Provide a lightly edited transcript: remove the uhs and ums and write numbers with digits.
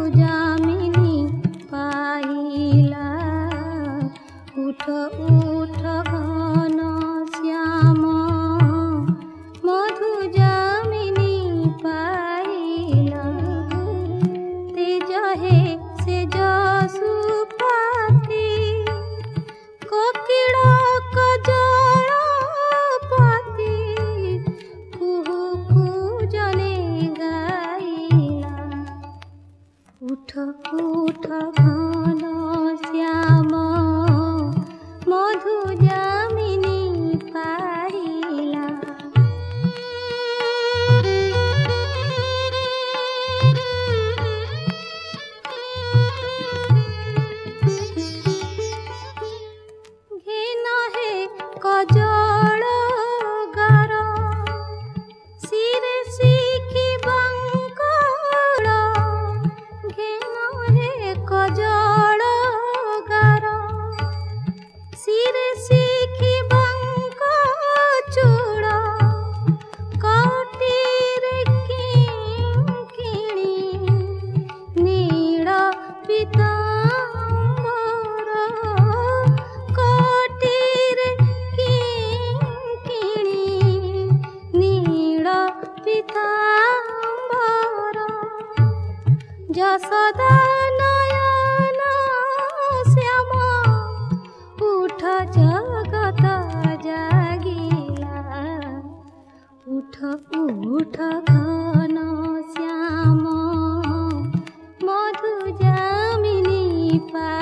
जामिनी पाइला। उठ उठ घन श्याम मधु जामिनी पाइला। तेज हे से जसुपति कोकिल कजलपति कुहू कुजने गाइला। उठ उठ घन श्याम मधु जामिनी पाइला। घिन हे कजल गार सिरे शिखी बंकल। घिन हे कजल गार सिरे शिखी बंक चूड़। कटीरे किणी नील पीताम्बर। कटीरे किणी नील पीताम्बर। यशोदा नयन श्याम उठ जगत जागिला। उठ उठ घन श्याम मधु जामिनी पाइला।